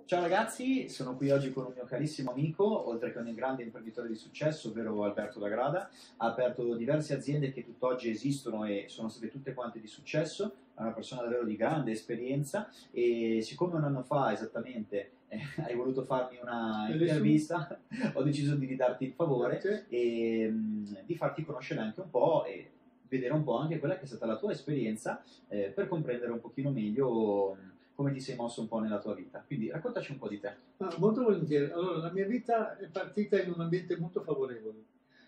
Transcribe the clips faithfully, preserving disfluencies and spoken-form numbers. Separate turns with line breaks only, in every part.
Ciao ragazzi, sono qui oggi con un mio carissimo amico, oltre che un grande imprenditore di successo, ovvero Alberto Lagrada. Ha aperto diverse aziende che tutt'oggi esistono e sono state tutte quante di successo. È una persona davvero di grande esperienza e siccome un anno fa esattamente eh, hai voluto farmi una
Bellissimo,
intervista, ho deciso di ridarti il favore
grazie.
e mh, di farti conoscere anche un po' e vedere un po' anche quella che è stata la tua esperienza eh, per comprendere un pochino meglio mh, come ti sei mosso un po' nella tua vita. Quindi raccontaci un po' di te.
Ah, molto volentieri. Allora, la mia vita è partita in un ambiente molto favorevole.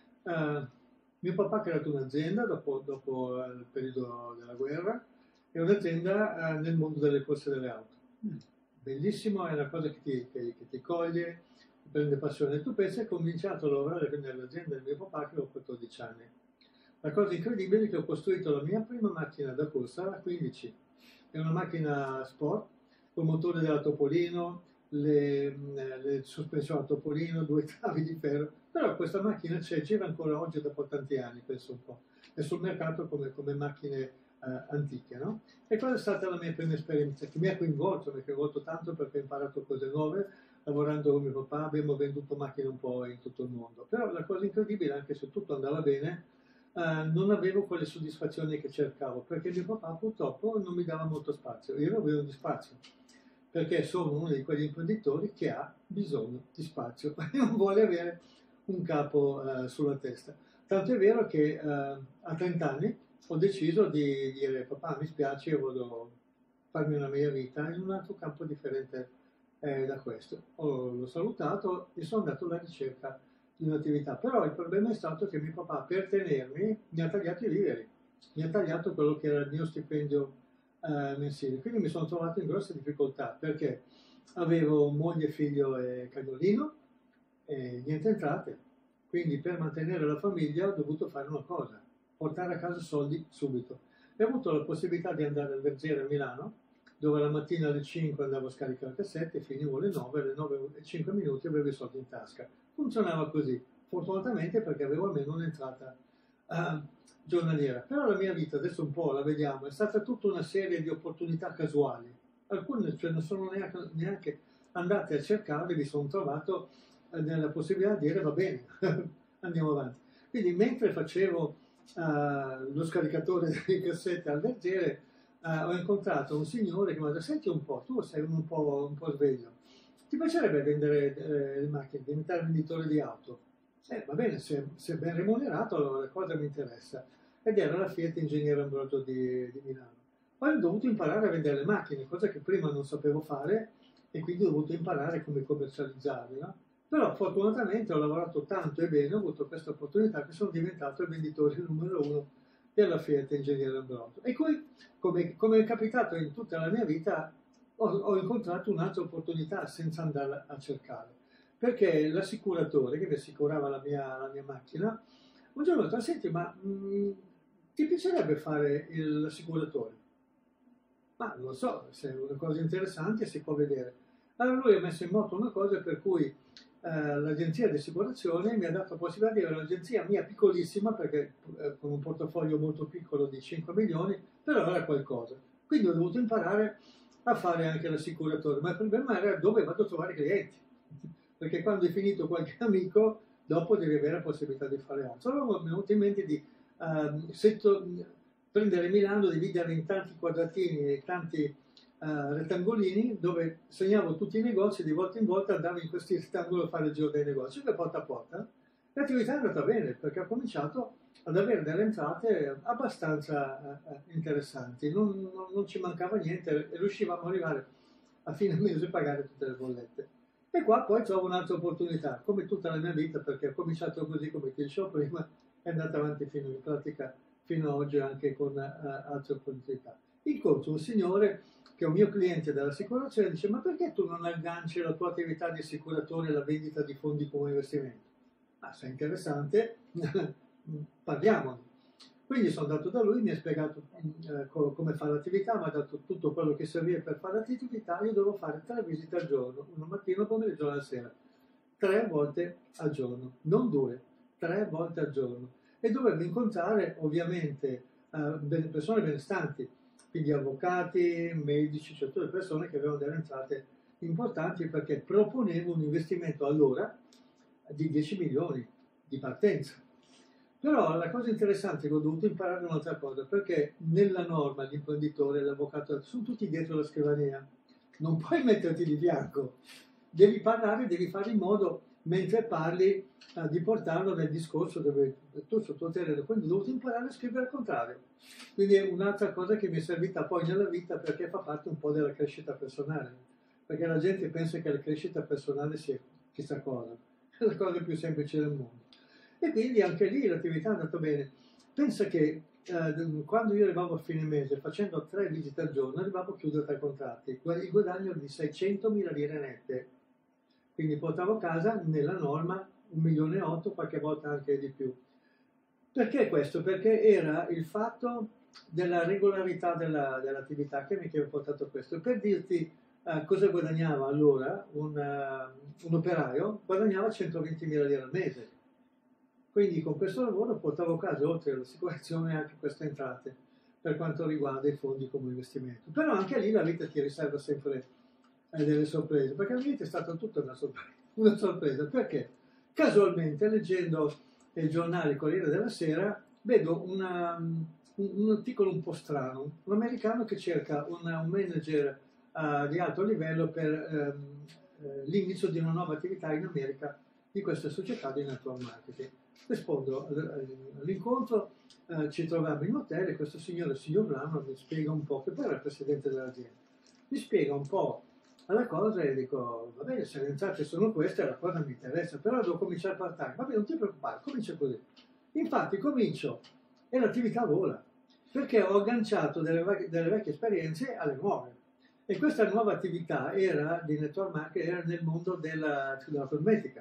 Eh, Mio papà ha creato un'azienda dopo, dopo il periodo della guerra, è un'azienda eh, nel mondo delle corse delle auto.
Mm.
Bellissimo, è una cosa che ti, che- che ti coglie, ti prende passione. Tu pensi, ho cominciato a lavorare nell'azienda del mio papà che avevo quattordici anni. La cosa incredibile è che ho costruito la mia prima macchina da corsa a quindici. È una macchina sport con motore della Topolino, le, le sospensioni a Topolino, due travi di ferro. Però questa macchina c'è, gira ancora oggi dopo tanti anni, penso un po'. È sul mercato come, come macchine eh, antiche, no? E quella è stata la mia prima esperienza, che mi ha coinvolto, mi ha coinvolto tanto perché ho imparato cose nuove, lavorando con mio papà abbiamo venduto macchine un po' in tutto il mondo. Però la cosa incredibile, anche se tutto andava bene, eh, non avevo quelle soddisfazioni che cercavo, perché mio papà purtroppo non mi dava molto spazio. Io avevo di spazio, perché sono uno di quegli imprenditori che ha bisogno di spazio e non vuole avere un capo eh, sulla testa. Tanto è vero che eh, a trenta anni ho deciso di dire papà mi spiace, io voglio farmi una mia vita in un altro campo differente eh, da questo. Ho, l'ho salutato e sono andato alla ricerca di un'attività, però il problema è stato che mio papà per tenermi mi ha tagliato i viveri, mi ha tagliato quello che era il mio stipendio eh, mensile, quindi mi sono trovato in grosse difficoltà perché avevo moglie, figlio e cagnolino e niente entrate, quindi per mantenere la famiglia ho dovuto fare una cosa, portare a casa soldi subito. E ho avuto la possibilità di andare al Vergere a Milano, dove la mattina alle cinque andavo a scaricare il cassette, finivo alle nove, alle nove e cinque minuti avevo i soldi in tasca. Funzionava così, fortunatamente perché avevo almeno un'entrata uh, giornaliera. Però la mia vita, adesso un po' la vediamo, è stata tutta una serie di opportunità casuali. Alcune cioè, non sono neanche, neanche andate a cercare, mi sono trovato eh, nella possibilità di dire va bene, andiamo avanti. Quindi mentre facevo uh, lo scaricatore delle cassette al Vergere, uh, ho incontrato un signore che mi ha detto senti un po', tu sei un po', un po' sveglio, ti piacerebbe vendere eh, le macchine, diventare venditore di auto? Eh, va bene, se, se è ben remunerato allora la cosa mi interessa. Ed era la Fiat Ingegnere Ambrogio di, di Milano. Poi ho dovuto imparare a vendere le macchine, cosa che prima non sapevo fare e quindi ho dovuto imparare come commercializzarle. No? Però fortunatamente ho lavorato tanto e bene, ho avuto questa opportunità che sono diventato il venditore numero uno della Fiat Ingegnere Ambrogio. E poi, come, come è capitato in tutta la mia vita, ho, ho incontrato un'altra opportunità senza andare a cercare. Perché l'assicuratore che mi assicurava la mia, la mia macchina, un giorno ho detto, senti, ma mh, ti piacerebbe fare il- l'assicuratore? Ma non lo so, se è una cosa interessante si può vedere. Allora lui ha messo in moto una cosa per cui eh, l'agenzia di assicurazione mi ha dato la possibilità di avere un'agenzia mia piccolissima, perché eh, con un portafoglio molto piccolo di cinque milioni, però era qualcosa. Quindi ho dovuto imparare a fare anche l'assicuratore, ma il problema era dove vado a trovare clienti, perché quando hai finito qualche amico, dopo devi avere la possibilità di fare altro. Allora mi è venuto in mente di ehm, setto- prendere Milano, dividerla in tanti quadratini e tanti eh, rettangolini dove segnavo tutti i negozi, di volta in volta andavo in questi rettangoli a fare il giro dei negozi, e porta a porta. L'attività è andata bene perché ho cominciato ad avere delle entrate abbastanza eh, interessanti, non, non, non ci mancava niente e riuscivamo ad arrivare a fine mese a pagare tutte le bollette. E qua poi trovo un'altra opportunità, come tutta la mia vita, perché ho cominciato così, come ti dicevo prima, è andata avanti fino in pratica fino ad oggi anche con uh, altre opportunità. Incontro un signore che è un mio cliente dell'assicurazione e dice ma perché tu non agganci la tua attività di assicuratore alla vendita di fondi come investimento? Ah, se è interessante, parliamone. Quindi sono andato da lui, mi ha spiegato eh, co- come fare l'attività, mi ha dato tutto quello che serviva per fare l'attività. Io devo fare tre visite al giorno, una mattina, una pomeriggio e una sera, tre volte al giorno, non due, tre volte al giorno. E dovevo incontrare ovviamente eh, persone benestanti, quindi avvocati, medici, cioè tutte le persone che avevano delle entrate importanti perché proponevo un investimento allora di dieci milioni di partenza. Però la cosa interessante è che ho dovuto imparare un'altra cosa, perché nella norma l'imprenditore, l'avvocato, sono tutti dietro la scrivania, non puoi metterti di fianco, devi parlare, devi fare in modo, mentre parli, eh, di portarlo nel discorso dove tu sottoterreno, quindi ho dovuto imparare a scrivere al contrario. Quindi è un'altra cosa che mi è servita poi nella vita perché fa parte un po' della crescita personale, perché la gente pensa che la crescita personale sia chissà cosa, è la cosa più semplice del mondo. E quindi anche lì l'attività è andata bene. Pensa che eh, quando io arrivavo a fine mese facendo tre visite al giorno arrivavo a chiudere tre contratti, il guadagno era di seicentomila lire nette, quindi portavo a casa nella norma un milione e otto, qualche volta anche di più. Perché questo? Perché era il fatto della regolarità della, dell'attività che mi aveva portato a questo. Per dirti uh, cosa guadagnava allora un, uh, un operaio, guadagnava centoventimila lire al mese. Quindi con questo lavoro portavo a casa, oltre all'assicurazione, anche queste entrate per quanto riguarda i fondi come investimento. Però anche lì la vita ti riserva sempre eh, delle sorprese, perché la vita è stata tutta una sorpresa. Una sorpresa perché casualmente, leggendo il giornale Corriere della Sera, vedo una, un, un articolo un po' strano, un americano che cerca una, un manager uh, di alto livello per um, uh, l'inizio di una nuova attività in America di questa società di network marketing. Rispondo all'incontro, eh, ci troviamo in hotel e questo signore, il signor Lama, mi spiega un po', che poi era il presidente dell'azienda, mi spiega un po' alla cosa e dico, va bene, se le entrate sono queste, la cosa mi interessa, però devo cominciare a part-time. Va bene, non ti preoccupare, comincia così. Infatti comincio e l'attività vola, perché ho agganciato delle, vecchie, delle vecchie esperienze alle nuove. E questa nuova attività era di network marketing, era nel mondo della, della cosmetica.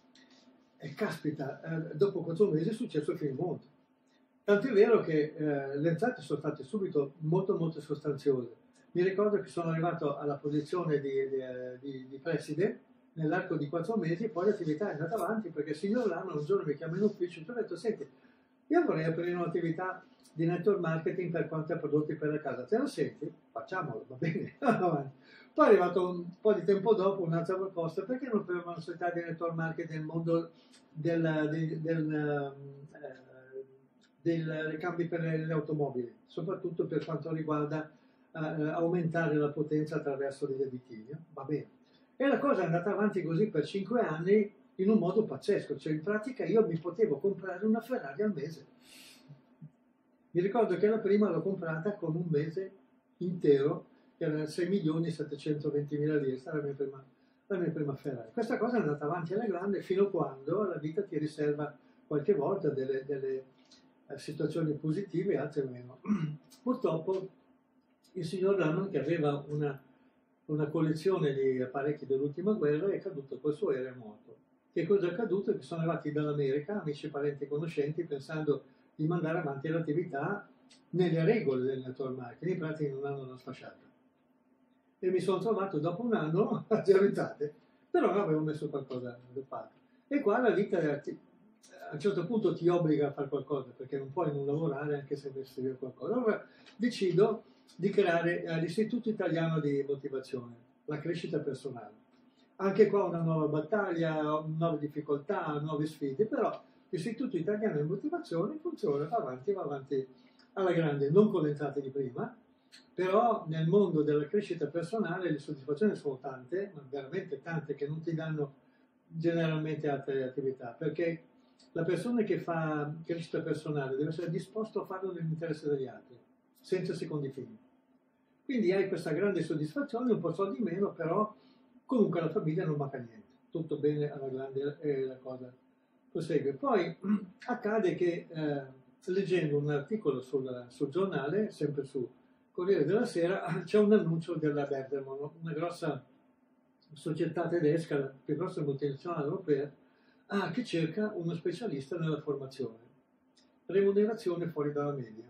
E caspita, eh, dopo quattro mesi è successo il finimondo. Tanto è vero che eh, le entrate sono state subito molto molto sostanziose. Mi ricordo che sono arrivato alla posizione di, di, di, di preside nell'arco di quattro mesi e poi l'attività è andata avanti perché il signor Lano un giorno mi chiama in ufficio e mi ha detto, senti, io vorrei aprire un'attività di network marketing per quanto a prodotti per la casa. Te lo senti? Facciamolo, va bene. Poi è arrivato un po' di tempo dopo un'altra proposta, perché non per una società di network marketing nel mondo del, del, del, eh, del ricambi per le, le automobili, soprattutto per quanto riguarda eh, aumentare la potenza attraverso degli additivi. Va bene. E la cosa è andata avanti così per cinque anni in un modo pazzesco, cioè in pratica io mi potevo comprare una Ferrari al mese. Mi ricordo che la prima l'ho comprata con un mese intero, che era sei milioni settecentoventimila lire, questa era la mia prima, la mia prima Ferrari. Questa cosa è andata avanti alla grande fino a quando la vita ti riserva qualche volta delle, delle eh, situazioni positive e altre meno. Purtroppo il signor Raman, che aveva una, una collezione di apparecchi dell'ultima guerra, è caduto col suo aereo morto. Che cosa è accaduto? Che sono arrivati dall'America, amici, parenti e conoscenti, pensando di mandare avanti l'attività nelle regole del network marketing, in pratica non hanno una sfasciata. E mi sono trovato dopo un anno a zero entrate, però avevo messo qualcosa da parte. E qua la vita a un certo punto ti obbliga a fare qualcosa, perché non puoi non lavorare anche se vuoi scrivere qualcosa. Allora decido di creare l'Istituto Italiano di Motivazione, la crescita personale. Anche qua una nuova battaglia, nuove difficoltà, nuove sfide, però l'Istituto Italiano di Motivazione funziona, va avanti, va avanti alla grande, non con le entrate di prima, però nel mondo della crescita personale le soddisfazioni sono tante, ma veramente tante, che non ti danno generalmente altre attività, perché la persona che fa crescita personale deve essere disposto a farlo nell'interesse degli altri, senza secondi fini. Quindi hai questa grande soddisfazione, un po' soldi in meno, però comunque alla famiglia non manca niente, tutto bene alla grande e la cosa prosegue. Poi accade che eh, leggendo un articolo sul, sul giornale, sempre su Corriere della Sera, c'è un annuncio della Bertelsmann, una grossa società tedesca, la più grossa multinazionale europea, ah, che cerca uno specialista nella formazione. Remunerazione fuori dalla media.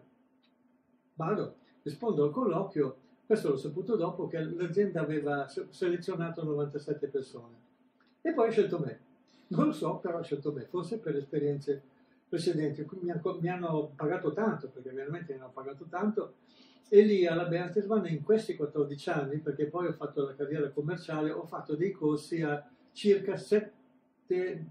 Vado, rispondo al colloquio, questo l'ho saputo dopo che l'azienda aveva selezionato novantasette persone e poi ha scelto me. Non lo so, però ha scelto me, forse per le esperienze precedenti. Mi hanno pagato tanto, perché veramente mi hanno pagato tanto, E lì alla Bertelsmann in questi quattordici anni, perché poi ho fatto la carriera commerciale, ho fatto dei corsi a circa sette,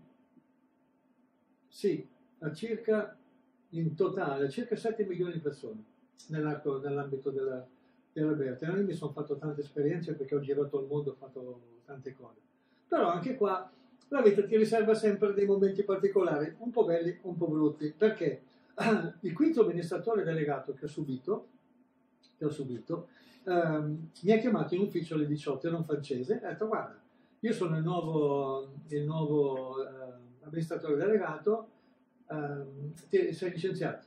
sì, a circa in totale, circa sette milioni di persone nell'ambito della, della Bertelsmann. Io mi sono fatto tante esperienze perché ho girato il mondo, ho fatto tante cose. Però anche qua la vita ti riserva sempre dei momenti particolari, un po' belli, un po' brutti, perché il quinto amministratore delegato che ho subito che ho subito, ehm, mi ha chiamato in ufficio alle diciotto, era un francese, e ha detto guarda, io sono il nuovo, il nuovo eh, amministratore delegato, ehm, ti, sei licenziato.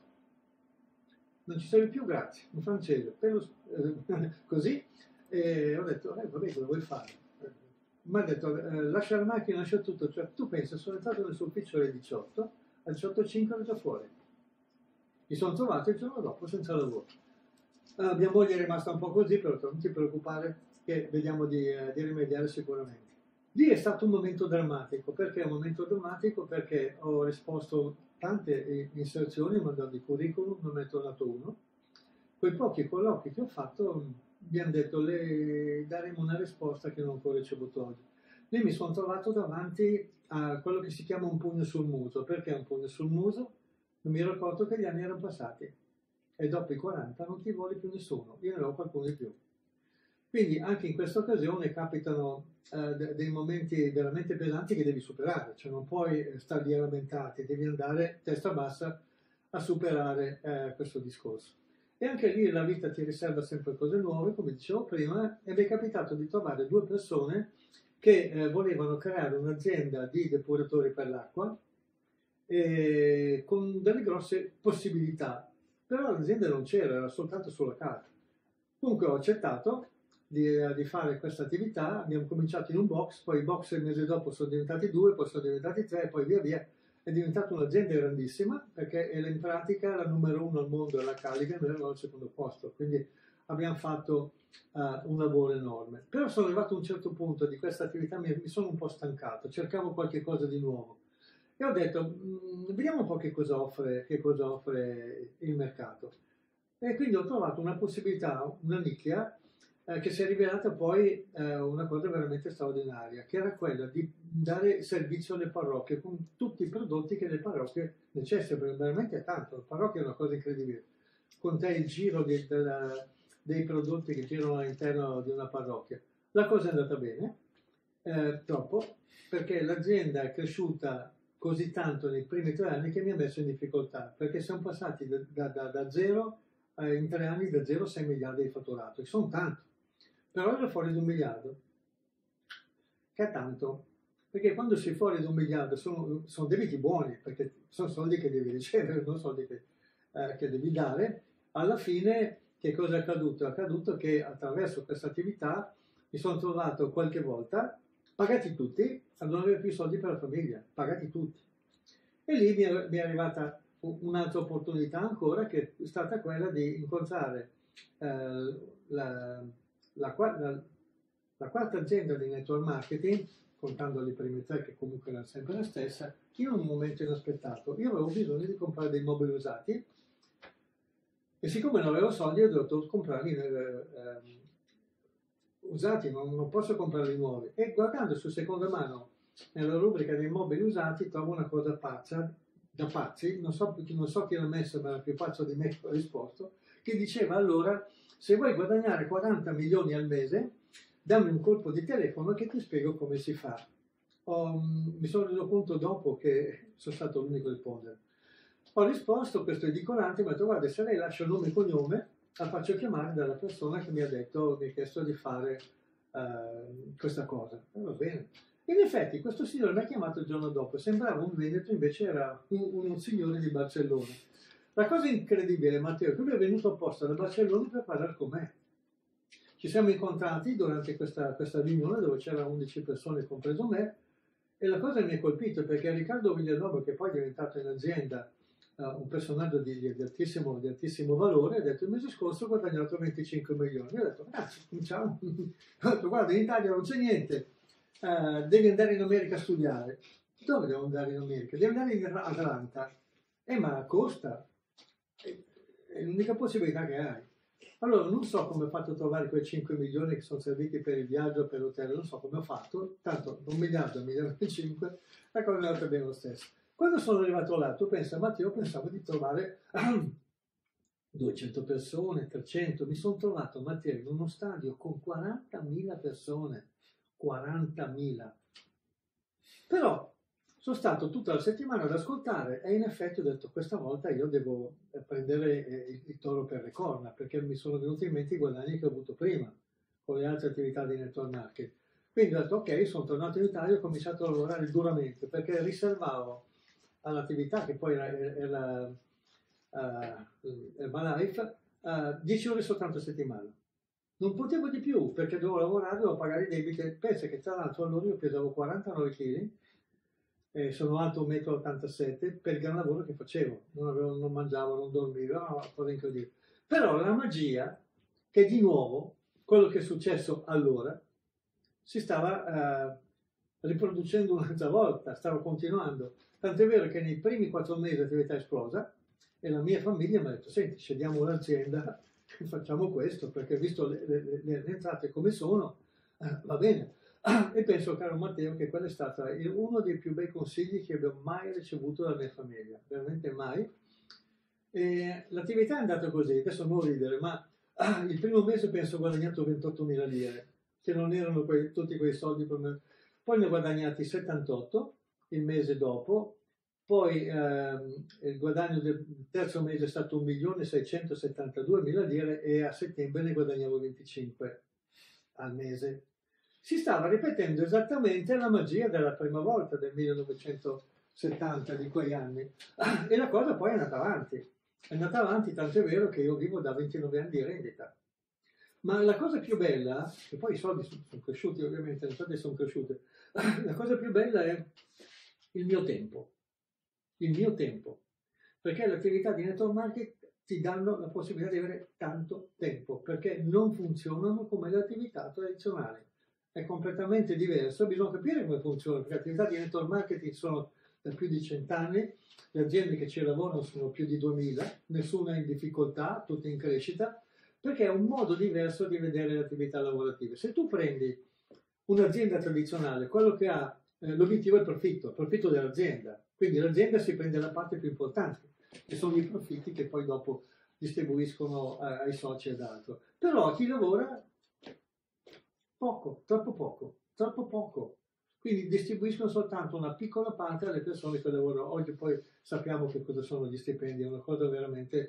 Non ci sei più, grazie, in francese, per lo, eh, così, e ho detto, eh, vabbè, cosa vuoi fare? Mi ha detto, eh, lascia la macchina, lascia tutto, cioè tu pensi, sono entrato nel suo ufficio alle diciotto, alle diciotto e cinque ero già fuori. Mi sono trovato il giorno dopo senza lavoro. Uh, mia moglie è rimasta un po' così, però non ti preoccupare che vediamo di, uh, di rimediare sicuramente. Lì è stato un momento drammatico. Perché è un momento drammatico? Perché ho risposto tante inserzioni mandando i curriculum, non è tornato uno. Quei pochi colloqui che ho fatto mi hanno detto le daremo una risposta che non ho ricevuto oggi. Lì mi sono trovato davanti a quello che si chiama un pugno sul muso. Perché un pugno sul muso? Non mi ero accorto che gli anni erano passati. E dopo i quaranta non ti vuole più nessuno, io ne ho qualcuno di più. Quindi anche in questa occasione capitano eh, de dei momenti veramente pesanti che devi superare, cioè non puoi stare lì a lamentarti, devi andare testa bassa a superare eh, questo discorso. E anche lì la vita ti riserva sempre cose nuove, come dicevo prima, e mi è capitato di trovare due persone che eh, volevano creare un'azienda di depuratori per l'acqua eh, con delle grosse possibilità. Però l'azienda non c'era, era soltanto sulla carta. Comunque ho accettato di, di fare questa attività, abbiamo cominciato in un box, poi i box il mese dopo sono diventati due, poi sono diventati tre, poi via via. È diventata un'azienda grandissima perché è in pratica la numero uno al mondo è la Caligan, noi eravamo al secondo posto, quindi abbiamo fatto uh, un lavoro enorme. Però sono arrivato a un certo punto di questa attività, mi, mi sono un po' stancato, cercavo qualche cosa di nuovo. E ho detto, mh, vediamo un po' che cosa offre, che cosa offre il mercato. E quindi ho trovato una possibilità, una nicchia, eh, che si è rivelata poi eh, una cosa veramente straordinaria, che era quella di dare servizio alle parrocchie con tutti i prodotti che le parrocchie necessitano, veramente tanto. La parrocchia è una cosa incredibile. Con te il giro di, della, dei prodotti che girano all'interno di una parrocchia. La cosa è andata bene, eh, troppo, perché l'azienda è cresciuta così tanto nei primi tre anni che mi ha messo in difficoltà, perché siamo passati da, da, da, da zero eh, in tre anni da zero a sei miliardi di fatturato, che sono tanto, però ero fuori di un miliardo, che è tanto, perché quando sei fuori di un miliardo sono, sono debiti buoni, perché sono soldi che devi ricevere, non soldi che, eh, che devi dare. Alla fine che cosa è accaduto? È accaduto che attraverso questa attività mi sono trovato qualche volta pagati tutti, a non avere più soldi per la famiglia, pagati tutti. E lì mi è, mi è arrivata un'altra opportunità ancora, che è stata quella di incontrare eh, la, la, la, la quarta azienda di network marketing, contando le prime tre che comunque erano sempre la stessa, in un momento inaspettato. Io avevo bisogno di comprare dei mobili usati e siccome non avevo soldi ho dovuto comprarli eh, eh, usati, non, non posso comprarli nuovi. E guardando su seconda mano nella rubrica dei mobili usati trovo una cosa pazza, da pazzi, non so, non so chi l'ha messo, ma era più pazzo di me che ho risposto, che diceva allora, se vuoi guadagnare quaranta milioni al mese, dammi un colpo di telefono che ti spiego come si fa. Ho, mi sono reso conto dopo che sono stato l'unico a rispondere. Ho risposto, questo edicolante mi ha detto, guarda, se lei lascia nome e cognome, la faccio chiamare dalla persona che mi ha detto, mi ha chiesto di fare uh, questa cosa. E va bene. In effetti questo signore mi ha chiamato il giorno dopo, sembrava un veneto, invece era un, un signore di Barcellona. La cosa incredibile, Matteo, è che lui è venuto apposta da Barcellona per parlare con me. Ci siamo incontrati durante questa, questa riunione dove c'erano undici persone, compreso me, e la cosa mi ha colpito perché Riccardo Villanova, che poi è diventato in azienda uh, un personaggio di, di, altissimo, di altissimo valore, ha detto il mese scorso ho guadagnato venticinque milioni. Io ho detto, grazie, cominciamo. Ho detto, guarda, in Italia non c'è niente. Uh, devi andare in America a studiare. Dove devo andare in America? Devi andare in Atlanta. Eh, ma costa. È, è l'unica possibilità che hai. Allora, non so come ho fatto a trovare quei cinque milioni che sono serviti per il viaggio, per l'hotel, non so come ho fatto, tanto un miliardo, un miliardo e cinque, la cosa è andata bene lo stesso. Quando sono arrivato là, tu pensa, Matteo, pensavo di trovare duecento persone, trecento, mi sono trovato, Matteo, in uno stadio con quarantamila persone, quarantamila. Però sono stato tutta la settimana ad ascoltare e in effetti ho detto questa volta io devo prendere il, il toro per le corna, perché mi sono venuti in mente i guadagni che ho avuto prima con le altre attività di network marketing. Quindi ho detto ok, sono tornato in Italia e ho cominciato a lavorare duramente perché riservavo all'attività che poi era, era uh, Herbalife uh, dieci ore soltanto a settimana. Non potevo di più perché dovevo lavorare, dovevo pagare i debiti. Pensa che tra l'altro allora io pesavo quarantanove chili, eh, sono alto uno virgola ottantasette metri per il gran lavoro che facevo. Non, avevo, non mangiavo, non dormivo, era una cosa incredibile. Però la magia, che di nuovo, quello che è successo allora, si stava eh, riproducendo un'altra volta, stava continuando. Tant'è vero che nei primi quattro mesi l'attività è esplosa e la mia famiglia mi ha detto, senti, scegliamo l'azienda e facciamo questo, perché visto le, le, le entrate come sono, eh, va bene. E penso, caro Matteo, che quello è stato uno dei più bei consigli che abbia mai ricevuto dalla mia famiglia, veramente mai. E l'attività è andata così, adesso non ridere, ma ah, il primo mese penso ho guadagnato ventottomila lire, che non erano quei, tutti quei soldi per me. Poi ne ho guadagnati settantotto il mese dopo, poi ehm, il guadagno del terzo mese è stato un milione seicentosettantaduemila lire e a settembre ne guadagnavo venticinque al mese. Si stava ripetendo esattamente la magia della prima volta del millenovecentosettanta, di quegli anni, e la cosa poi è andata avanti. È andata avanti, tanto è vero che io vivo da ventinove anni di rendita. Ma la cosa più bella, e poi i soldi sono cresciuti ovviamente, i soldi sono cresciuti, la cosa più bella è il mio tempo. Il mio tempo. Perché le attività di network marketing ti danno la possibilità di avere tanto tempo, perché non funzionano come le attività tradizionali. È completamente diverso, bisogna capire come funziona, perché le attività di network marketing sono da più di cent'anni, le aziende che ci lavorano sono più di duemila, nessuna in difficoltà, tutte in crescita, perché è un modo diverso di vedere le attività lavorative. Se tu prendi un'azienda tradizionale, quello che ha, eh, l'obiettivo è il profitto, il profitto dell'azienda, quindi l'azienda si prende la parte più importante, che sono i profitti che poi dopo distribuiscono eh, ai soci ed altro. Però chi lavora poco, troppo poco, troppo poco. Quindi distribuiscono soltanto una piccola parte alle persone che lavorano. Oggi poi sappiamo che cosa sono gli stipendi, è una cosa veramente...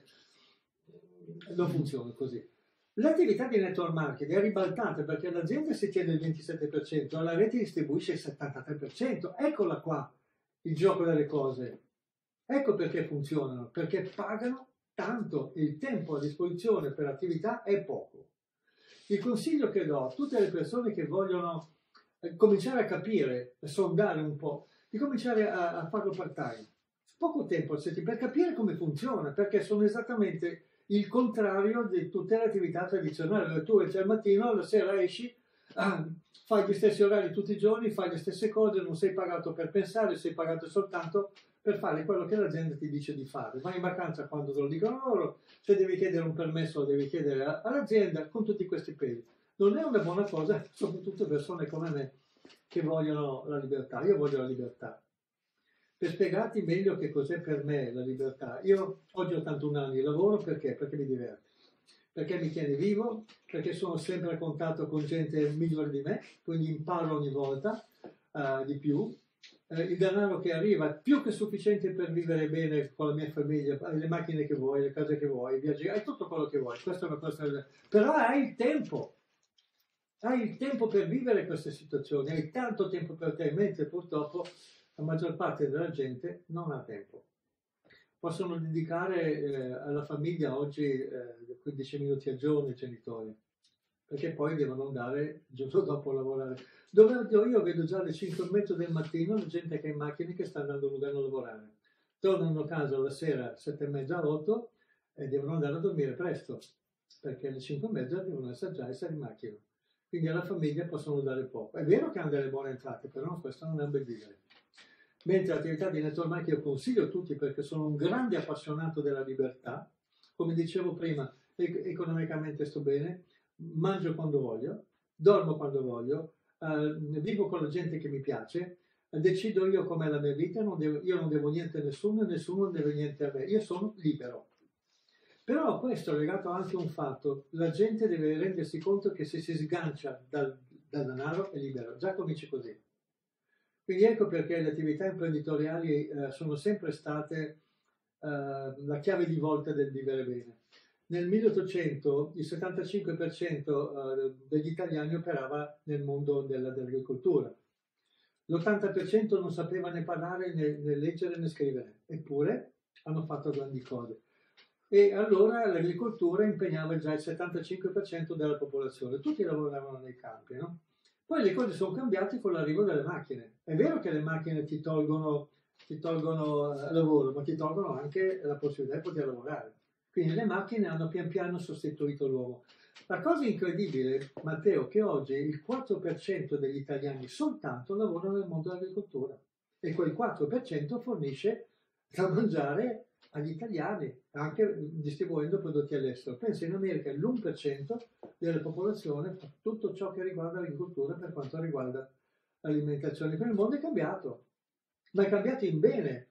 non funziona così. L'attività di network marketing è ribaltata perché l'azienda si tiene il ventisette per cento, la rete distribuisce il settantatré per cento. Eccola qua, il gioco delle cose. Ecco perché funzionano, perché pagano tanto, il tempo a disposizione per l'attività è poco. Il consiglio che do a tutte le persone che vogliono eh, cominciare a capire, a sondare un po', di cominciare a, a farlo part-time. Poco tempo per capire come funziona, perché sono esattamente il contrario di tutte le attività tradizionali, dove tu esci al mattino, alla sera esci, ah, fai gli stessi orari tutti i giorni, fai le stesse cose, non sei pagato per pensare, sei pagato soltanto per fare quello che l'azienda ti dice di fare. Vai in vacanza quando te lo dicono loro, se devi chiedere un permesso lo devi chiedere all'azienda, con tutti questi pesi. Non è una buona cosa, soprattutto persone come me che vogliono la libertà. Io voglio la libertà. Per spiegarti meglio che cos'è per me la libertà, io oggi ho ottantuno anni, lavoro perché? Perché mi diverte, perché mi tiene vivo, perché sono sempre a contatto con gente migliore di me, quindi imparo ogni volta uh, di più. Uh, il denaro che arriva è più che sufficiente per vivere bene con la mia famiglia, hai le macchine che vuoi, le case che vuoi, i viaggi, hai tutto quello che vuoi, questa è una cosa, però hai il tempo. Hai il tempo per vivere queste situazioni, hai tanto tempo per te, mentre purtroppo la maggior parte della gente non ha tempo. Possono dedicare eh, alla famiglia oggi eh, quindici minuti al giorno i genitori, perché poi devono andare il giorno dopo a lavorare. Dove io vedo già alle cinque e mezzo del mattino la gente che ha in macchine che sta andando a lavorare. Tornano a casa la sera sette e mezza, otto e devono andare a dormire presto, perché alle cinque e mezza devono essere già essere in macchina. Quindi alla famiglia possono dare poco. È vero che hanno delle buone entrate, però questo non è un bel vivere. Mentre l'attività di network marketing io consiglio a tutti perché sono un grande appassionato della libertà. Come dicevo prima, e- economicamente sto bene, mangio quando voglio, dormo quando voglio, eh, vivo con la gente che mi piace, eh, decido io com'è la mia vita, non devo- io non devo niente a nessuno e nessuno non deve niente a me, io sono libero. Però questo è legato anche a un fatto, la gente deve rendersi conto che se si sgancia dal, dal denaro è libero, già cominci così. Quindi ecco perché le attività imprenditoriali eh, sono sempre state eh, la chiave di volta del vivere bene. Nel milleottocento il settantacinque per cento eh, degli italiani operava nel mondo della- dell'agricoltura, l'ottanta per cento non sapeva né parlare né, né leggere né scrivere, eppure hanno fatto grandi cose. E allora l'agricoltura impegnava già il settantacinque per cento della popolazione, tutti lavoravano nei campi, no? Poi le cose sono cambiate con l'arrivo delle macchine. È vero che le macchine ti tolgono, ti tolgono eh, lavoro, ma ti tolgono anche la possibilità di poter lavorare. Quindi le macchine hanno pian piano sostituito l'uomo. La cosa incredibile, Matteo, è che oggi il quattro per cento degli italiani soltanto lavorano nel mondo dell'agricoltura e quel quattro per cento fornisce da mangiare agli italiani, anche distribuendo prodotti all'estero. Pensa, in America l'uno per cento della popolazione fa tutto ciò che riguarda l'agricoltura per quanto riguarda l'alimentazione. Quindi il mondo è cambiato, ma è cambiato in bene.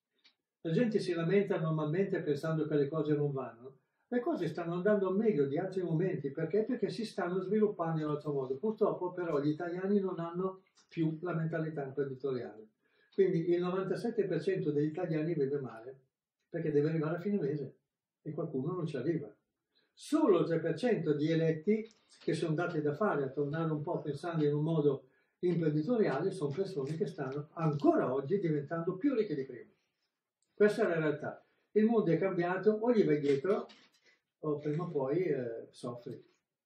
La gente si lamenta normalmente pensando che le cose non vanno. Le cose stanno andando meglio di altri momenti, perché? Perché si stanno sviluppando in un altro modo. Purtroppo però gli italiani non hanno più la mentalità imprenditoriale. Quindi il novantasette per cento degli italiani vive male, perché deve arrivare a fine mese e qualcuno non ci arriva. Solo il tre per cento di eletti che sono dati da fare a tornare un po' pensando in un modo imprenditoriale sono persone che stanno ancora oggi diventando più ricche di prima. Questa è la realtà. Il mondo è cambiato, o gli vai dietro o prima o poi eh, soffri,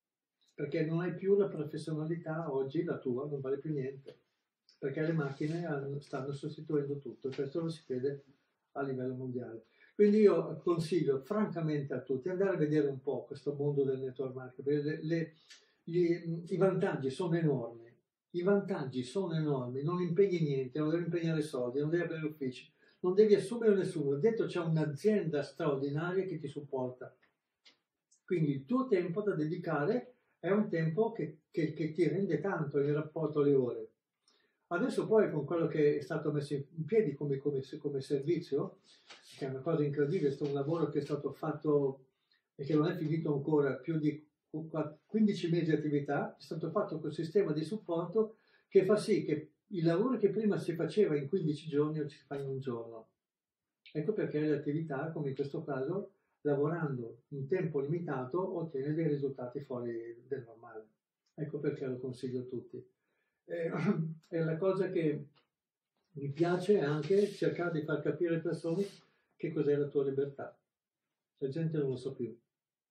perché non hai più la professionalità oggi, la tua non vale più niente, perché le macchine hanno, stanno sostituendo tutto, questo lo si vede a livello mondiale. Quindi io consiglio francamente a tutti andare a vedere un po' questo mondo del network marketing, le, le, gli, i vantaggi sono enormi, i vantaggi sono enormi, non impegni niente, non devi impegnare soldi, non devi aprire uffici, non devi assumere nessuno, detto c'è un'azienda straordinaria che ti supporta. Quindi il tuo tempo da dedicare è un tempo che, che, che ti rende tanto in rapporto alle ore. Adesso poi con quello che è stato messo in piedi come, come, come servizio, che è una cosa incredibile, è un lavoro che è stato fatto e che non è finito ancora, più di quindici mesi di attività, è stato fatto quel sistema di supporto che fa sì che il lavoro che prima si faceva in quindici giorni oggi si fa in un giorno. Ecco perché le attività, come in questo caso, lavorando in tempo limitato, ottiene dei risultati fuori del normale. Ecco perché lo consiglio a tutti. Eh, e la cosa che mi piace è anche cercare di far capire alle persone che cos'è la tua libertà. La gente non lo sa più.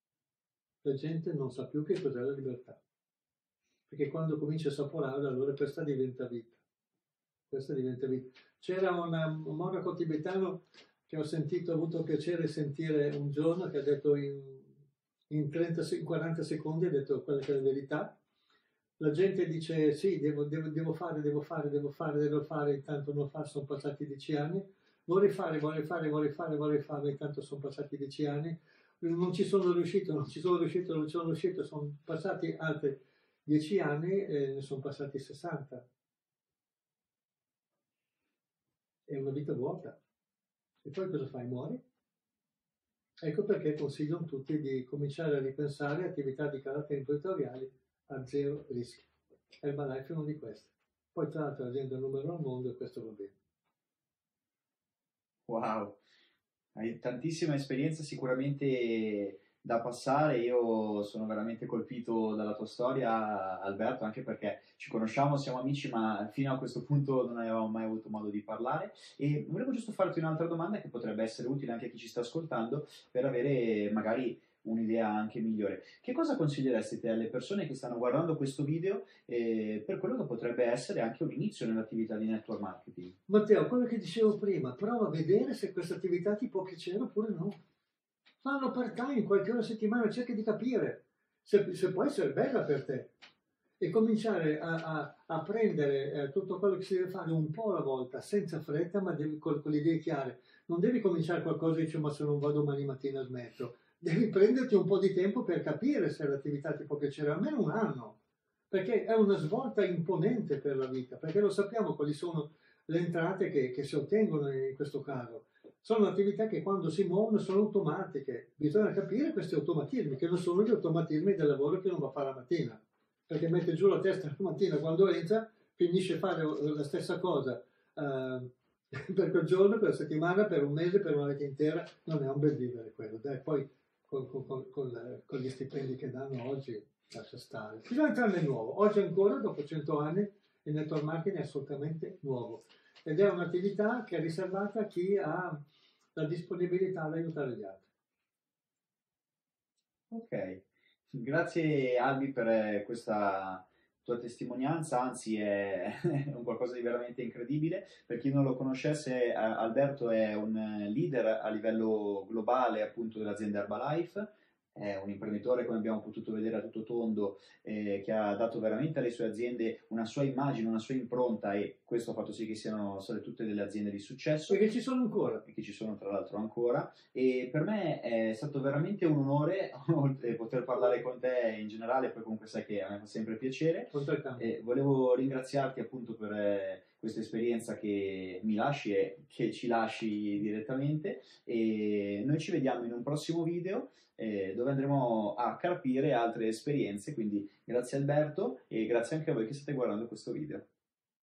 La gente non sa più che cos'è la libertà. Perché quando cominci a assaporarla, allora questa diventa vita. Questa diventa vita. C'era una, un monaco tibetano che ho sentito, ho avuto piacere di sentire un giorno, che ha detto in, in trenta, quaranta secondi, ha detto quella che è la verità. La gente dice sì, devo, devo, devo fare, devo fare, devo fare, devo fare, intanto non fa, sono passati dieci anni, vorrei fare, vorrei fare, vorrei fare, vorrei fare, intanto sono passati dieci anni, non ci sono riuscito, non ci sono riuscito, non ci sono riuscito, sono passati altri dieci anni e ne sono passati sessanta. È una vita vuota. E poi cosa fai? Muori? Ecco perché consiglio a tutti di cominciare a ripensare a attività di carattere imprenditoriali a zero rischio. Herbalife è uno di questi. Poi tra l'altro l'azienda numero uno al mondo e questo va bene.
Wow, hai tantissima esperienza sicuramente da passare. Io sono veramente colpito dalla tua storia, Alberto, anche perché ci conosciamo, siamo amici, ma fino a questo punto non avevamo mai avuto modo di parlare. E volevo giusto farti un'altra domanda che potrebbe essere utile anche a chi ci sta ascoltando per avere magari un'idea anche migliore. Che cosa consiglieresti te alle persone che stanno guardando questo video eh, per quello che potrebbe essere anche un inizio nell'attività di network marketing?
Matteo, quello che dicevo prima, prova a vedere se questa attività ti può piacere oppure no. Fallo part time, qualche ora a settimana, cerca di capire se, se può essere bella per te e cominciare a, a, a prendere eh, tutto quello che si deve fare un po' alla volta, senza fretta, ma devi, con, con le idee chiare. Non devi cominciare qualcosa e dici ma se non vado domani mattina smetto. devi prenderti un po' di tempo per capire se l'attività ti può piacere, almeno un anno, perché è una svolta imponente per la vita, perché lo sappiamo quali sono le entrate che, che si ottengono in questo caso. Sono attività che quando si muovono sono automatiche, bisogna capire questi automatismi, che non sono gli automatismi del lavoro che uno va a fare la mattina, perché mette giù la testa la mattina quando entra, finisce a fare la stessa cosa eh, per quel giorno, per la settimana, per un mese, per una vita intera, non è un bel vivere quello. Dai, poi con, con, con, con, con gli stipendi che danno oggi, lascia stare. Bisogna entrare nel nuovo. Oggi ancora, dopo cento anni, il network marketing è assolutamente nuovo. Ed è un'attività che è riservata a chi ha la disponibilità ad aiutare gli altri.
Ok, grazie Albi per questa tua testimonianza, anzi è un qualcosa di veramente incredibile. Per chi non lo conoscesse, Alberto è un leader a livello globale appunto dell'azienda Herbalife, è un imprenditore, come abbiamo potuto vedere, a tutto tondo, eh, che ha dato veramente alle sue aziende una sua immagine, una sua impronta, e questo ha fatto sì che siano state tutte delle aziende di successo.
E che ci sono ancora.
E che ci sono tra l'altro ancora. E per me è stato veramente un onore poter parlare con te in generale, poi comunque sai che a me fa sempre piacere. E volevo ringraziarti appunto per eh, questa esperienza che mi lasci e che ci lasci direttamente, e noi ci vediamo in un prossimo video eh, dove andremo a carpire altre esperienze, quindi grazie Alberto e grazie anche a voi che state guardando questo video.